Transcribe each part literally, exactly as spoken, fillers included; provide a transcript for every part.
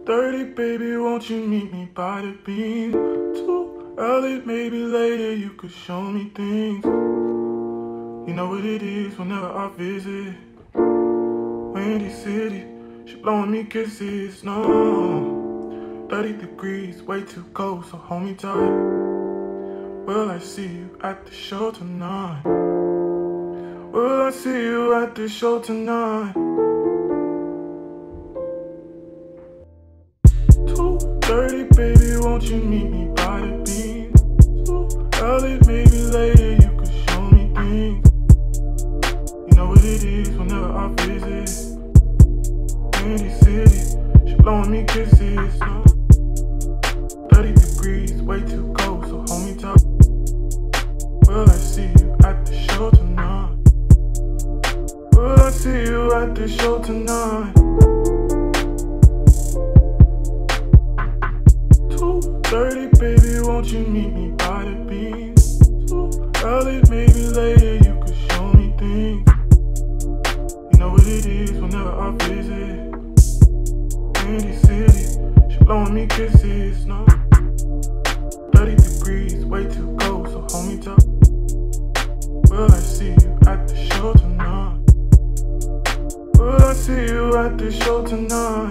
thirty, baby, won't you meet me by the beam? Too early, maybe later, you could show me things. You know what it is whenever I visit Windy City, she blowing me kisses, no. thirty degrees, way too cold, so hold me tight. Will I see you at the show tonight? Will I see you at the show tonight? two thirty, baby, won't you meet me by the beam? Too early, maybe later, you could show me things. You know what it is whenever I visit Windy City, she blowing me kisses, no. thirty degrees, way too cold, so hold me tight. Will I see you at the show tonight? Will I see you at the show tonight? two thirty, baby, won't you meet me by the beam? Too early, maybe later, you could show me things. You know what it is whenever I visit Windy City, she blowing me kisses, no. thirty degrees, way too cold, so hold me tight. Will I see you at the show tonight? Will I see you at the show tonight?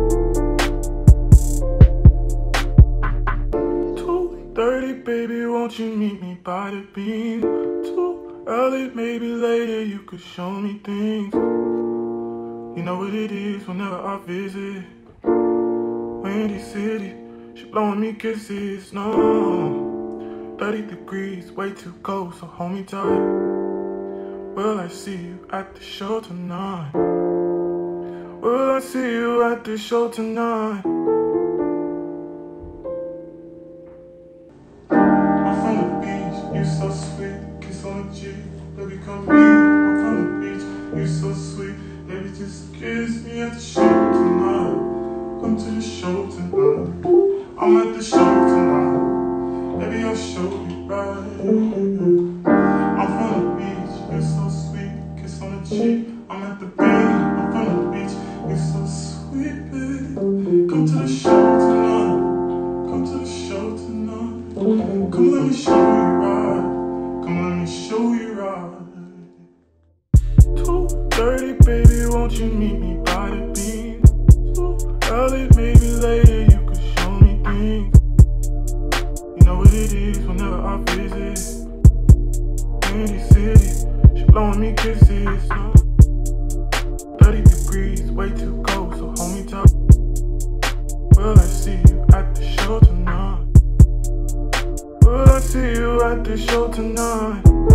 two thirty, baby, won't you meet me by the beam? Too early, maybe later, you could show me things. You know what it is whenever I visit Windy City, she blowing me kisses, no. thirty degrees, way too cold, so hold me tight. Will I see you at the show tonight? Will I see you at the show tonight? I'm from the beach, you so sweet, kiss on the cheek, baby come meet. I'm from the beach, you so sweet, baby just kiss me at the show tonight. Come to the show tonight. I'm at the show tonight. Baby, I'll show you right. I'm from the beach, you're so sweet, kiss on the cheek. I'm at the beach, I'm from the beach, you're so sweet, baby. Come to the show tonight. Come to the show tonight. Come let me show you right. Come let me show you right. two thirty, baby, won't you meet me by the beam? Too early, maybe later, you could show me things. You know what it is whenever I visit Windy City, she blowing me kisses, no. thirty degrees, way too cold, so hold me tight. Will I see you at the show tonight? Will I see you at the show tonight?